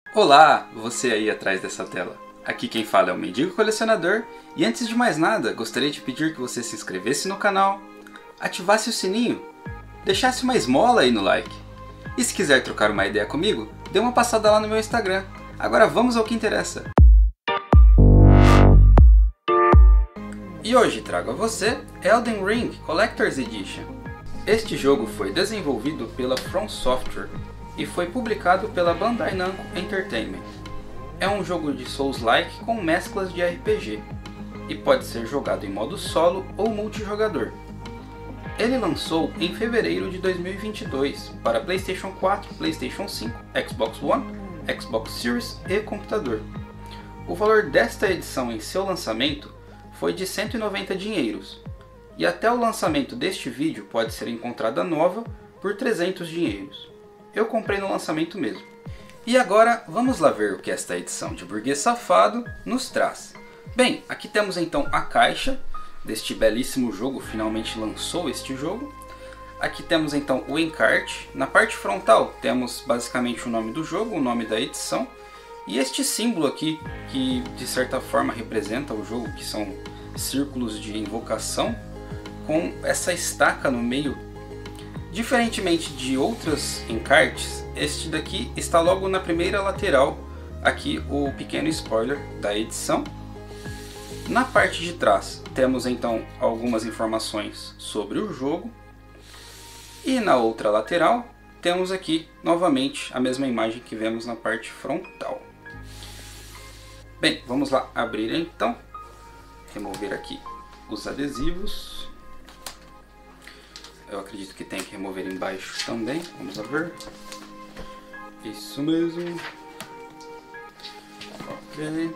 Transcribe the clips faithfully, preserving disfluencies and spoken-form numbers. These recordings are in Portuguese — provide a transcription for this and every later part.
Olá, você aí atrás dessa tela. Aqui quem fala é o Mendigo Colecionador e antes de mais nada, gostaria de pedir que você se inscrevesse no canal, ativasse o sininho, deixasse uma esmola aí no like. E se quiser trocar uma ideia comigo, dê uma passada lá no meu Instagram. Agora vamos ao que interessa. E hoje trago a você Elden Ring Collector's Edition. Este jogo foi desenvolvido pela From Software e foi publicado pela Bandai Namco Entertainment. É um jogo de Souls-like com mesclas de R P G e pode ser jogado em modo solo ou multijogador. Ele lançou em fevereiro de dois mil e vinte e dois para PlayStation quatro, PlayStation cinco, Xbox One, Xbox Series e computador. O valor desta edição em seu lançamento foi de cento e noventa dinheiros, e até o lançamento deste vídeo pode ser encontrada nova por trezentos dinheiros. Eu comprei no lançamento mesmo. E agora vamos lá ver o que esta edição de Burguês Safado nos traz. Bem, aqui temos então a caixa deste belíssimo jogo, finalmente lançou este jogo. Aqui temos então o encarte. Na parte frontal temos basicamente o nome do jogo, o nome da edição. E este símbolo aqui, que de certa forma representa o jogo, que são círculos de invocação, com essa estaca no meio. Diferentemente de outros encartes, este daqui está logo na primeira lateral, aqui o pequeno spoiler da edição. Na parte de trás temos então algumas informações sobre o jogo. E na outra lateral temos aqui novamente a mesma imagem que vemos na parte frontal. Bem, vamos lá abrir então, remover aqui os adesivos. Eu acredito que tem que remover embaixo também, vamos lá ver. Isso mesmo. Ok.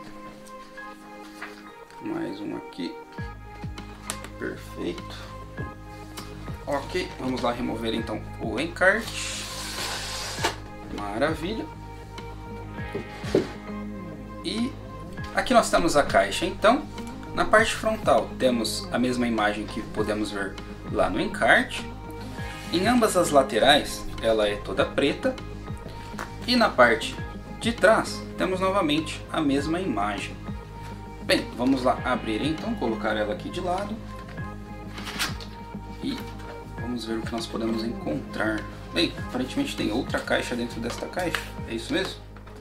Mais um aqui. Perfeito. Ok, vamos lá remover então o encarte. Maravilha. E aqui nós temos a caixa então. Na parte frontal temos a mesma imagem que podemos ver lá no encarte. Em ambas as laterais ela é toda preta. E na parte de trás temos novamente a mesma imagem. Bem, vamos lá abrir então, colocar ela aqui de lado. E vamos ver o que nós podemos encontrar. Bem, aparentemente tem outra caixa dentro desta caixa, é isso mesmo?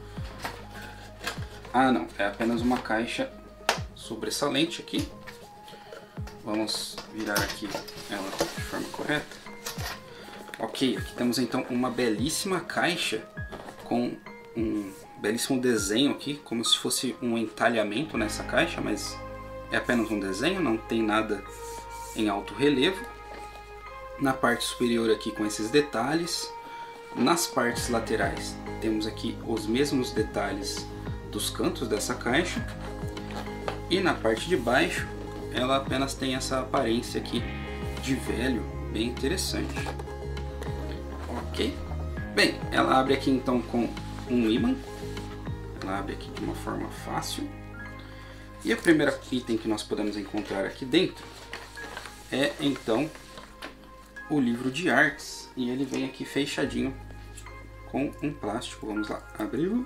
Ah não, é apenas uma caixa sobressalente aqui. Vamos virar aqui ela de forma correta. Ok, aqui temos então uma belíssima caixa com um belíssimo desenho aqui, como se fosse um entalhamento nessa caixa, mas é apenas um desenho, não tem nada em alto relevo. Na parte superior aqui com esses detalhes. Nas partes laterais temos aqui os mesmos detalhes dos cantos dessa caixa. E na parte de baixo ela apenas tem essa aparência aqui de velho, bem interessante. Ok. Bem, ela abre aqui então com um ímã. Ela abre aqui de uma forma fácil. E o primeiro item que nós podemos encontrar aqui dentro é então o livro de artes. E ele vem aqui fechadinho com um plástico. Vamos lá, abri-lo.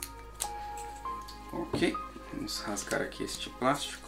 Ok, vamos rasgar aqui este plástico.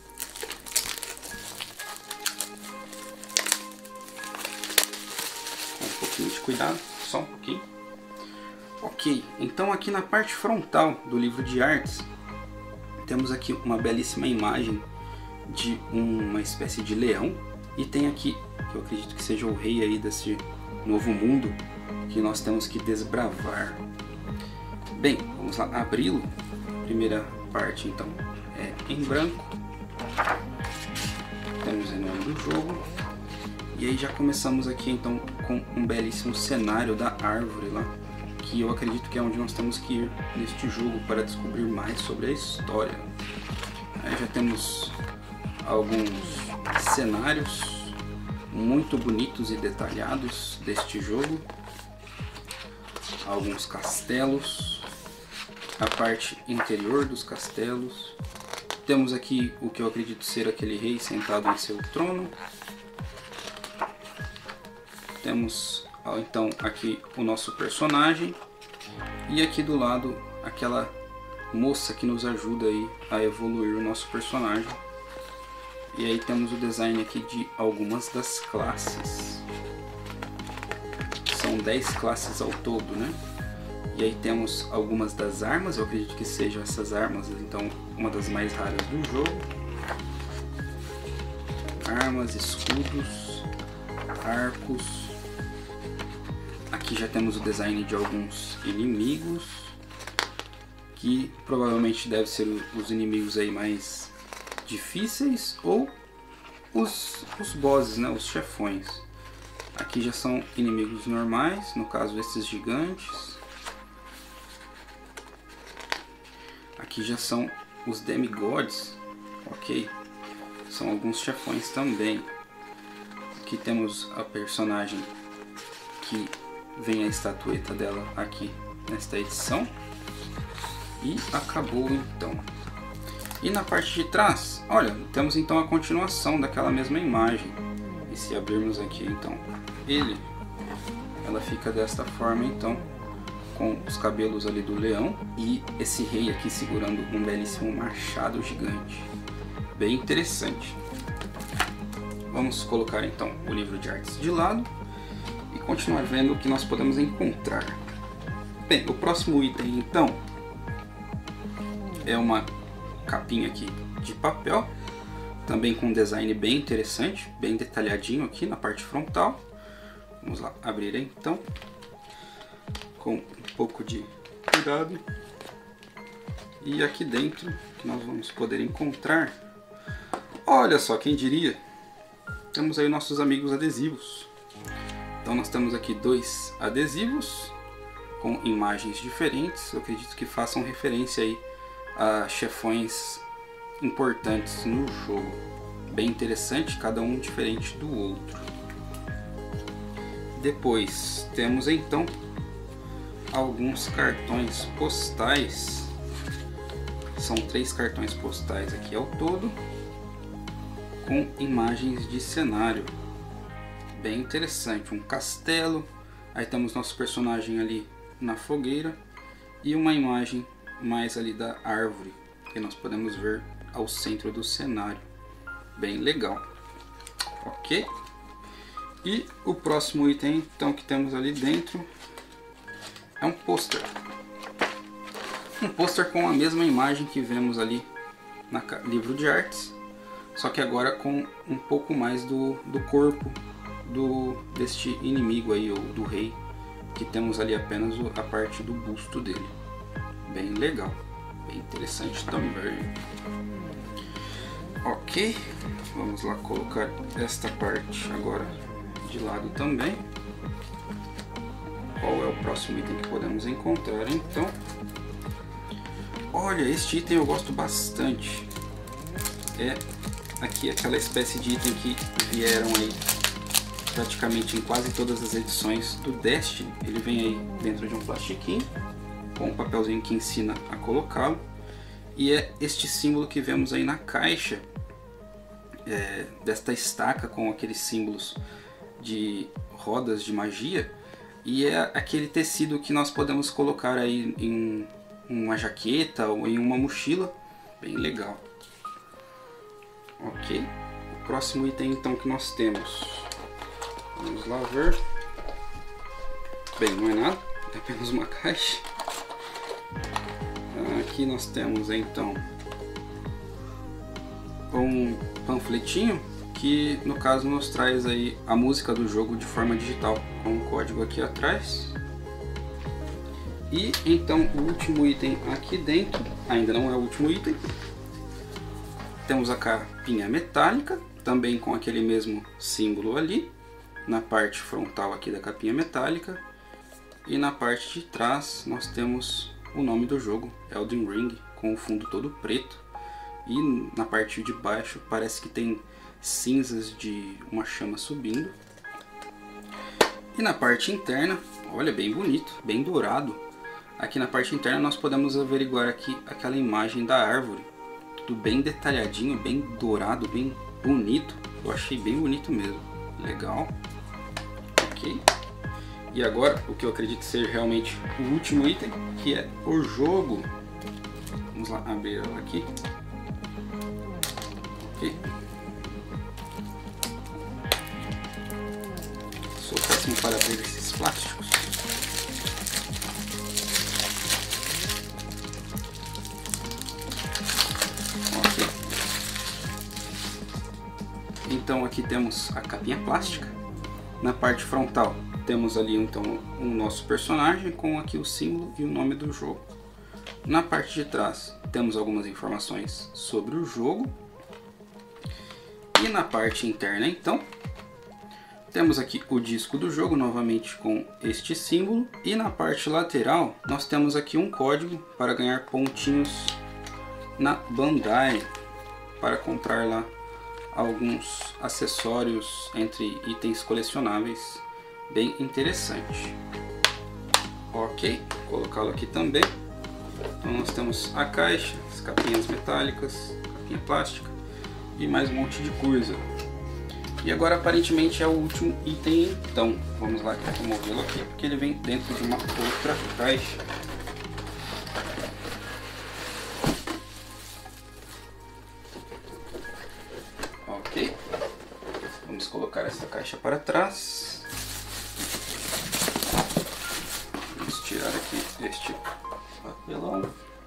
Com um pouquinho de cuidado, só um pouquinho. Ok, então aqui na parte frontal do livro de artes temos aqui uma belíssima imagem de uma espécie de leão. E tem aqui, que eu acredito que seja o rei aí desse novo mundo que nós temos que desbravar. Bem, vamos lá abri-lo. Primeira parte então é em branco. Temos o nome do jogo. E aí já começamos aqui então com um belíssimo cenário da árvore lá, que eu acredito que é onde nós temos que ir neste jogo para descobrir mais sobre a história. Aí já temos alguns cenários muito bonitos e detalhados deste jogo. Alguns castelos, a parte interior dos castelos. Temos aqui o que eu acredito ser aquele rei sentado em seu trono. Temos então aqui o nosso personagem. E aqui do lado aquela moça que nos ajuda aí a evoluir o nosso personagem. E aí temos o design aqui de algumas das classes. São dez classes ao todo, né? E aí temos algumas das armas, eu acredito que sejam essas armas, então uma das mais raras do jogo. Armas, escudos, arcos. Aqui já temos o design de alguns inimigos, que provavelmente devem ser os inimigos aí mais difíceis ou os, os bosses, né, os chefões. Aqui já são inimigos normais, no caso esses gigantes. Aqui já são os demigods, ok? São alguns chefões também. Aqui temos a personagem que vem a estatueta dela aqui nesta edição. E acabou então. E na parte de trás, olha, temos então a continuação daquela mesma imagem. E se abrirmos aqui então ele, ela fica desta forma então, com os cabelos ali do leão e esse rei aqui segurando um belíssimo machado gigante. Bem interessante. Vamos colocar então o livro de artes de lado e continuar vendo o que nós podemos encontrar. Bem, o próximo item então é uma capinha aqui de papel, também com um design bem interessante, bem detalhadinho aqui na parte frontal. Vamos lá, abrir então com um pouco de cuidado. E aqui dentro que nós vamos poder encontrar, olha só, quem diria, temos aí nossos amigos adesivos. Então nós temos aqui dois adesivos com imagens diferentes, eu acredito que façam referência aí a chefões importantes no jogo. Bem interessante, cada um diferente do outro. Depois temos então alguns cartões postais. São três cartões postais aqui ao todo, com imagens de cenário. Bem interessante, um castelo. Aí temos nosso personagem ali na fogueira e uma imagem mais ali da árvore que nós podemos ver ao centro do cenário. Bem legal, ok? E o próximo item então que temos ali dentro é um pôster. Um pôster com a mesma imagem que vemos ali no livro de artes, só que agora com um pouco mais do, do corpo do, deste inimigo aí, ou do rei, que temos ali apenas a parte do busto dele. Bem legal, bem interessante também. Ok, vamos lá colocar esta parte agora de lado também. Qual é o próximo item que podemos encontrar então? Olha, este item eu gosto bastante. É aqui aquela espécie de item que vieram aí praticamente em quase todas as edições do Destiny. Ele vem aí dentro de um plastiquinho com um papelzinho que ensina a colocá-lo. E é este símbolo que vemos aí na caixa, é, desta estaca com aqueles símbolos de rodas de magia. E é aquele tecido que nós podemos colocar aí em uma jaqueta ou em uma mochila. Bem legal. Ok. O próximo item então que nós temos. Vamos lá ver. Bem, não é nada. É apenas uma caixa. Aqui nós temos então um panfletinho que no caso nos traz aí a música do jogo de forma digital, com um código aqui atrás. E então o último item aqui dentro, ainda não é o último item, temos a capinha metálica, também com aquele mesmo símbolo ali, na parte frontal aqui da capinha metálica, e na parte de trás nós temos o nome do jogo, Elden Ring, com o fundo todo preto, e na parte de baixo parece que tem cinzas de uma chama subindo. E na parte interna, olha, bem bonito, bem dourado. Aqui na parte interna nós podemos averiguar aqui aquela imagem da árvore, tudo bem detalhadinho, bem dourado, bem bonito. Eu achei bem bonito mesmo, legal. Ok. E agora, o que eu acredito ser realmente o último item, que é o jogo. Vamos lá abrir ela aqui. Ok. Sou péssimo para abrir esses plásticos. Ok. Então aqui temos a capinha plástica. Na parte frontal temos ali então o nosso personagem com aqui o símbolo e o nome do jogo. Na parte de trás temos algumas informações sobre o jogo. E na parte interna então temos aqui o disco do jogo novamente com este símbolo. E na parte lateral nós temos aqui um código para ganhar pontinhos na Bandai para comprar lá alguns acessórios entre itens colecionáveis, bem interessante. Ok, vou colocá-lo aqui também. Então nós temos a caixa, as capinhas metálicas, capinha plástica e mais um monte de coisa. E agora aparentemente é o último item, então vamos lá removê-lo aqui porque ele vem dentro de uma outra caixa. Ok, vamos colocar essa caixa para trás. Vamos tirar aqui este papelão.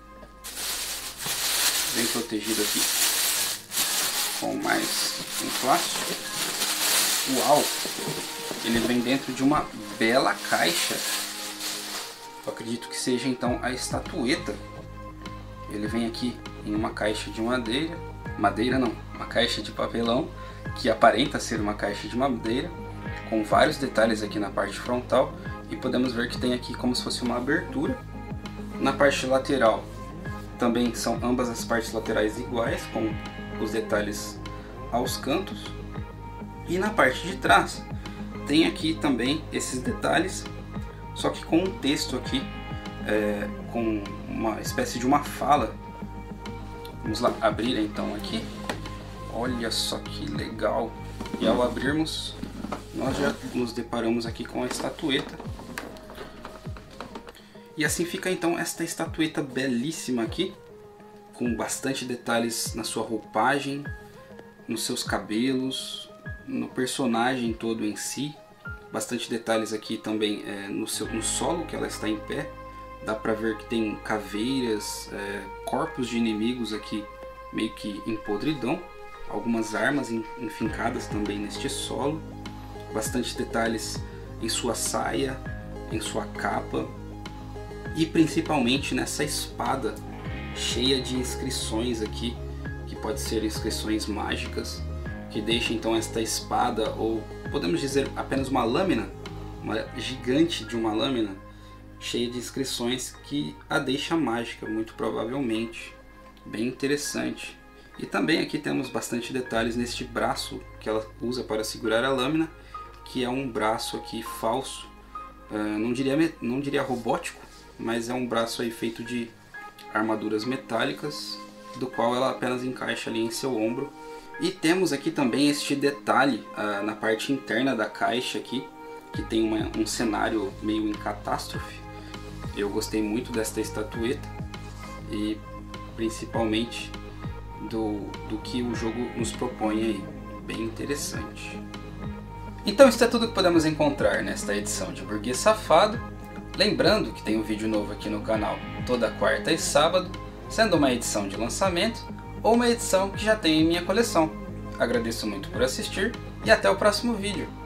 Bem protegido aqui com mais um plástico. Uau! Ele vem dentro de uma bela caixa. Eu acredito que seja então a estatueta. Ele vem aqui em uma caixa de madeira. Madeira não, uma caixa de papelão que aparenta ser uma caixa de madeira, com vários detalhes aqui na parte frontal, e podemos ver que tem aqui como se fosse uma abertura. Na parte lateral também são ambas as partes laterais iguais, com os detalhes aos cantos. E na parte de trás tem aqui também esses detalhes, só que com um texto aqui, é, com uma espécie de uma fala. Vamos lá abrir então aqui. Olha só que legal. E ao abrirmos, nós já nos deparamos aqui com a estatueta. E assim fica então esta estatueta belíssima aqui, com bastante detalhes na sua roupagem, nos seus cabelos, no personagem todo em si. Bastante detalhes aqui também é, no, seu, no solo que ela está em pé. Dá pra ver que tem caveiras, é, corpos de inimigos aqui meio que em podridão. Algumas armas enfincadas também neste solo. Bastante detalhes em sua saia, em sua capa. E principalmente nessa espada cheia de inscrições aqui, que pode ser inscrições mágicas, que deixa então esta espada, ou podemos dizer apenas uma lâmina, uma gigante de uma lâmina, cheia de inscrições que a deixa mágica, muito provavelmente. Bem interessante. E também aqui temos bastante detalhes neste braço que ela usa para segurar a lâmina, que é um braço aqui falso, uh, não diria, não diria robótico, mas é um braço aí feito de armaduras metálicas, do qual ela apenas encaixa ali em seu ombro. E temos aqui também este detalhe uh, na parte interna da caixa aqui, que tem uma, um cenário meio em catástrofe. Eu gostei muito desta estatueta e principalmente do, do que o jogo nos propõe aí. Bem interessante. Então isso é tudo que podemos encontrar nesta edição de Burguês Safado. Lembrando que tem um vídeo novo aqui no canal toda quarta e sábado, sendo uma edição de lançamento ou uma edição que já tem em minha coleção. Agradeço muito por assistir e até o próximo vídeo.